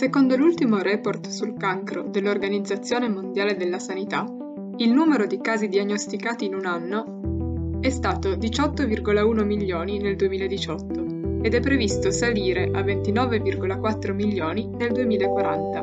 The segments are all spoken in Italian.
Secondo l'ultimo report sul cancro dell'Organizzazione Mondiale della Sanità, il numero di casi diagnosticati in un anno è stato 18,1 milioni nel 2018 ed è previsto salire a 29,4 milioni nel 2040.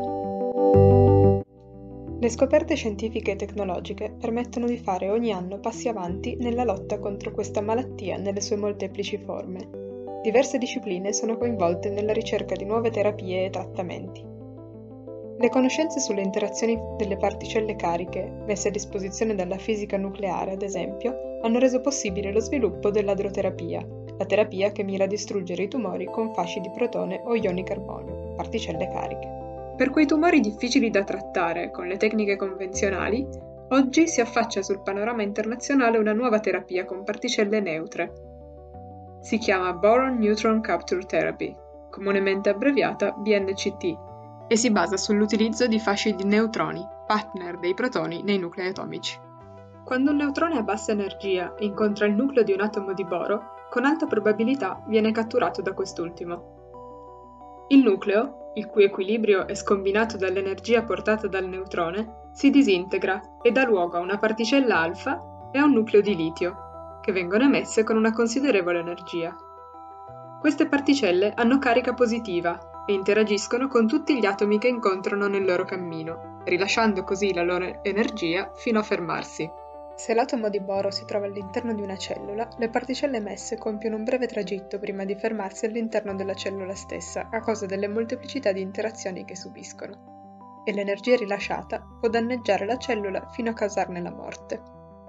Le scoperte scientifiche e tecnologiche permettono di fare ogni anno passi avanti nella lotta contro questa malattia nelle sue molteplici forme. Diverse discipline sono coinvolte nella ricerca di nuove terapie e trattamenti. Le conoscenze sulle interazioni delle particelle cariche, messe a disposizione dalla fisica nucleare, ad esempio, hanno reso possibile lo sviluppo dell'adroterapia, la terapia che mira a distruggere i tumori con fasci di protone o ioni carbonio, particelle cariche. Per quei tumori difficili da trattare con le tecniche convenzionali, oggi si affaccia sul panorama internazionale una nuova terapia con particelle neutre. Si chiama Boron Neutron Capture Therapy, comunemente abbreviata BNCT, e si basa sull'utilizzo di fasci di neutroni, partner dei protoni nei nuclei atomici. Quando un neutrone a bassa energia incontra il nucleo di un atomo di boro, con alta probabilità viene catturato da quest'ultimo. Il nucleo, il cui equilibrio è scombinato dall'energia portata dal neutrone, si disintegra e dà luogo a una particella alfa e a un nucleo di litio, che vengono emesse con una considerevole energia. Queste particelle hanno carica positiva e interagiscono con tutti gli atomi che incontrano nel loro cammino, rilasciando così la loro energia fino a fermarsi. Se l'atomo di boro si trova all'interno di una cellula, le particelle emesse compiono un breve tragitto prima di fermarsi all'interno della cellula stessa a causa delle molteplicità di interazioni che subiscono, e l'energia rilasciata può danneggiare la cellula fino a causarne la morte.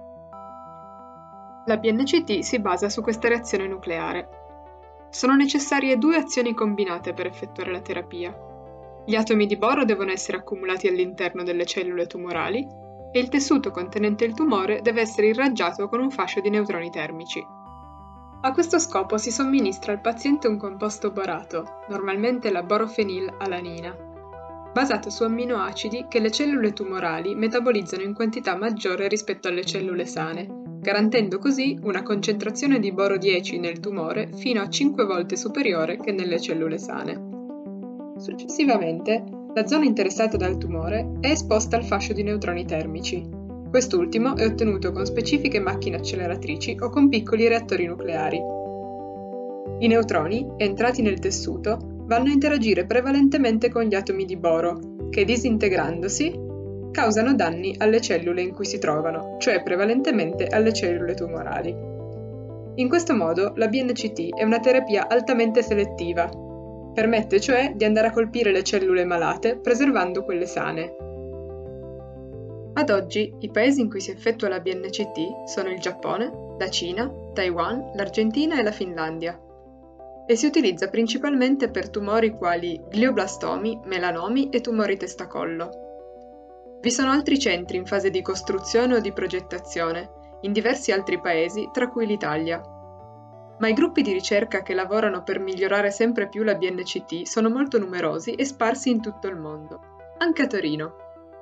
La BNCT si basa su questa reazione nucleare. Sono necessarie due azioni combinate per effettuare la terapia. Gli atomi di boro devono essere accumulati all'interno delle cellule tumorali e il tessuto contenente il tumore deve essere irraggiato con un fascio di neutroni termici. A questo scopo si somministra al paziente un composto borato, normalmente la borofenilalanina, basato su amminoacidi che le cellule tumorali metabolizzano in quantità maggiore rispetto alle cellule sane, garantendo così una concentrazione di boro 10 nel tumore fino a 5 volte superiore che nelle cellule sane. Successivamente, la zona interessata dal tumore è esposta al fascio di neutroni termici. Quest'ultimo è ottenuto con specifiche macchine acceleratrici o con piccoli reattori nucleari. I neutroni, entrati nel tessuto, vanno a interagire prevalentemente con gli atomi di boro, che disintegrandosi causano danni alle cellule in cui si trovano, cioè prevalentemente alle cellule tumorali. In questo modo la BNCT è una terapia altamente selettiva, permette cioè di andare a colpire le cellule malate preservando quelle sane. Ad oggi i paesi in cui si effettua la BNCT sono il Giappone, la Cina, Taiwan, l'Argentina e la Finlandia, e si utilizza principalmente per tumori quali glioblastomi, melanomi e tumori testacollo. Vi sono altri centri in fase di costruzione o di progettazione, in diversi altri paesi, tra cui l'Italia. Ma i gruppi di ricerca che lavorano per migliorare sempre più la BNCT sono molto numerosi e sparsi in tutto il mondo, anche a Torino.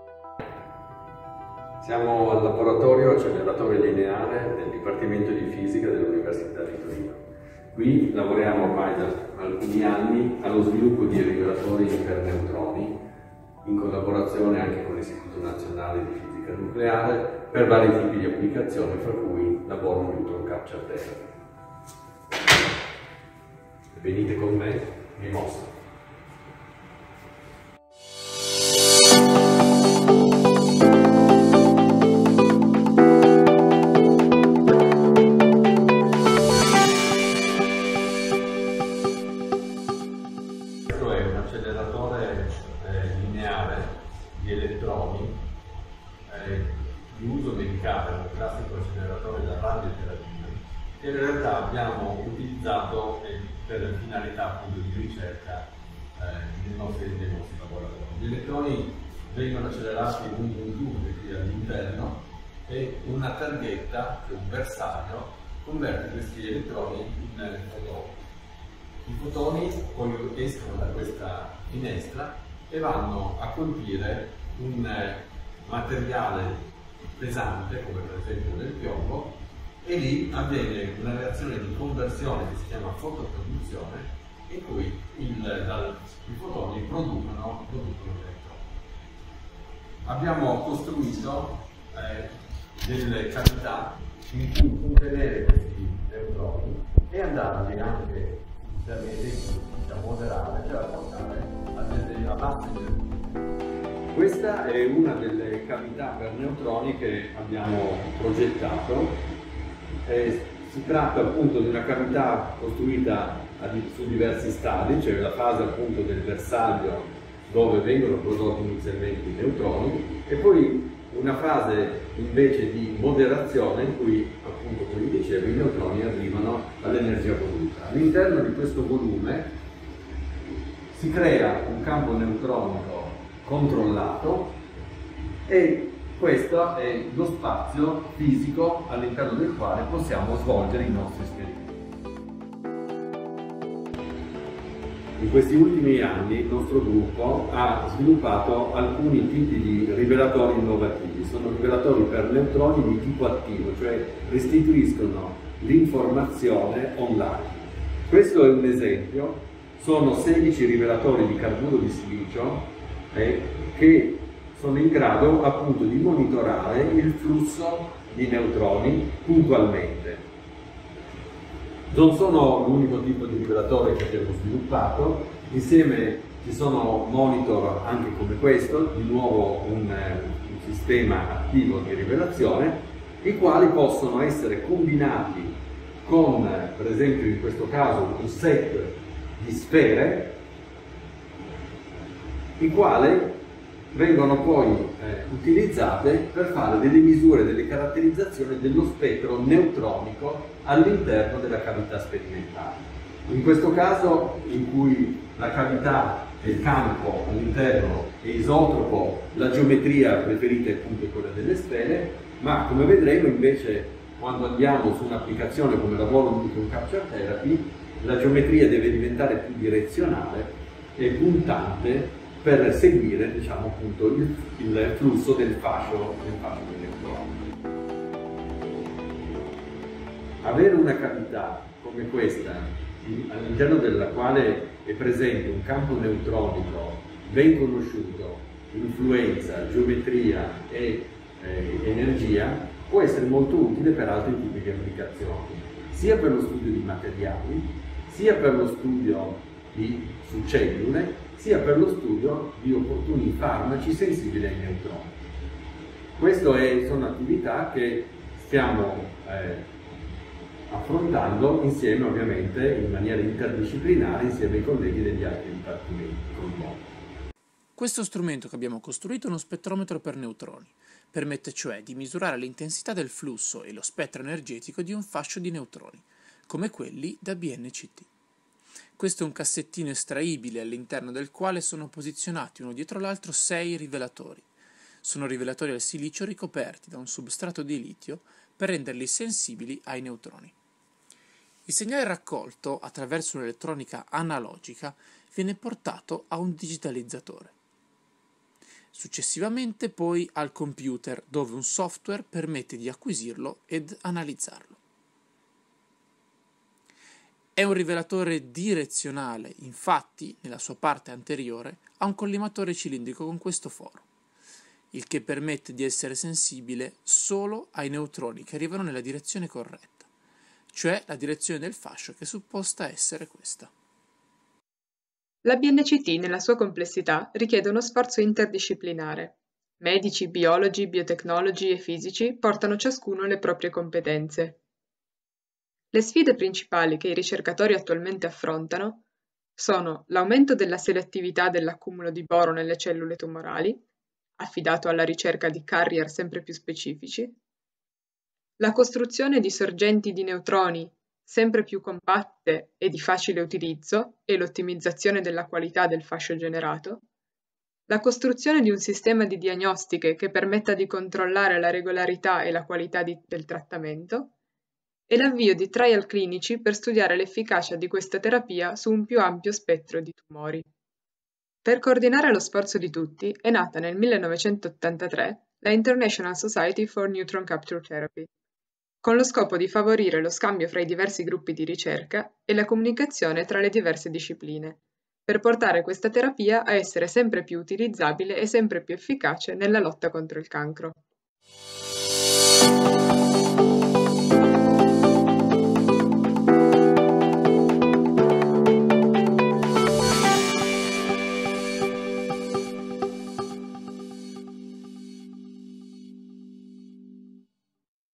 Siamo al laboratorio acceleratore lineare del Dipartimento di Fisica dell'Università di Torino. Qui lavoriamo ormai da alcuni anni allo sviluppo di rivelatori per neutroni, in collaborazione anche con l'Istituto Nazionale di Fisica Nucleare, per vari tipi di applicazioni, fra cui la Boron Neutron Capture Therapy. Venite con me, vi mostro. Questo è un acceleratore lineare di elettroni di uso medicale, un classico acceleratore da radioterapia, che in realtà abbiamo utilizzato per finalità appunto di ricerca nei nostri laboratori. Gli elettroni vengono accelerati lungo un tubo qui all'interno e una targhetta, cioè un bersaglio, converte questi elettroni in fotoni. I fotoni poi escono da questa finestra e vanno a colpire un materiale pesante, come per esempio del piombo, e lì avviene una reazione di conversione che si chiama fotoproduzione in cui i fotoni producono l'elettrone. Abbiamo costruito delle cavità in cui contenere questi neutroni e andarli anche per moderare, cioè a portare a bassa energia. Questa è una delle cavità per neutroni che abbiamo progettato. Si tratta appunto di una cavità costruita su diversi stadi, cioè la fase appunto del bersaglio dove vengono prodotti inizialmente i neutroni e poi una fase invece di moderazione in cui appunto, come vi dicevo, i neutroni arrivano all'energia voluta. All'interno di questo volume si crea un campo neutronico controllato e questo è lo spazio fisico all'interno del quale possiamo svolgere i nostri esperimenti. In questi ultimi anni il nostro gruppo ha sviluppato alcuni tipi di rivelatori innovativi. Sono rivelatori per neutroni di tipo attivo, cioè restituiscono l'informazione online. Questo è un esempio, sono 16 rivelatori di carburo di silicio che sono in grado appunto di monitorare il flusso di neutroni puntualmente. Non sono l'unico tipo di rivelatore che abbiamo sviluppato, insieme ci sono monitor anche come questo, di nuovo un sistema attivo di rivelazione, i quali possono essere combinati con, per esempio in questo caso, un set di sfere, i quali vengono poi utilizzate per fare delle misure, delle caratterizzazioni dello spettro neutronico all'interno della cavità sperimentale. In questo caso, in cui la cavità e il campo all'interno è isotropo, la geometria preferita è appunto quella delle sfere, ma come vedremo invece quando andiamo su un'applicazione come la Volume Neutron Capture Therapy, la geometria deve diventare più direzionale e puntante per seguire, diciamo, appunto, il flusso del fascio dell'elettrone. Avere una cavità come questa, all'interno della quale è presente un campo neutronico ben conosciuto, influenza, geometria e energia, può essere molto utile per altri tipi di applicazioni, sia per lo studio di materiali, sia per lo studio su cellule, sia per lo studio di opportuni farmaci sensibili ai neutroni. Queste sono attività che stiamo affrontando insieme, ovviamente, in maniera interdisciplinare, insieme ai colleghi degli altri dipartimenti coinvolti. Questo strumento che abbiamo costruito è uno spettrometro per neutroni. Permette cioè di misurare l'intensità del flusso e lo spettro energetico di un fascio di neutroni, come quelli da BNCT. Questo è un cassettino estraibile all'interno del quale sono posizionati uno dietro l'altro 6 rivelatori. Sono rivelatori al silicio ricoperti da un substrato di litio per renderli sensibili ai neutroni. Il segnale raccolto attraverso un'elettronica analogica viene portato a un digitalizzatore. Successivamente poi al computer, dove un software permette di acquisirlo ed analizzarlo. È un rivelatore direzionale, infatti, nella sua parte anteriore, ha un collimatore cilindrico con questo foro, il che permette di essere sensibile solo ai neutroni che arrivano nella direzione corretta, cioè la direzione del fascio che è supposta essere questa. La BNCT nella sua complessità richiede uno sforzo interdisciplinare. Medici, biologi, biotecnologi e fisici portano ciascuno le proprie competenze. Le sfide principali che i ricercatori attualmente affrontano sono l'aumento della selettività dell'accumulo di boro nelle cellule tumorali, affidato alla ricerca di carrier sempre più specifici, la costruzione di sorgenti di neutroni sempre più compatte e di facile utilizzo e l'ottimizzazione della qualità del fascio generato, la costruzione di un sistema di diagnostiche che permetta di controllare la regolarità e la qualità del trattamento, e l'avvio di trial clinici per studiare l'efficacia di questa terapia su un più ampio spettro di tumori. Per coordinare lo sforzo di tutti è nata nel 1983 la International Society for Neutron Capture Therapy. con lo scopo di favorire lo scambio fra i diversi gruppi di ricerca e la comunicazione tra le diverse discipline, per portare questa terapia a essere sempre più utilizzabile e sempre più efficace nella lotta contro il cancro.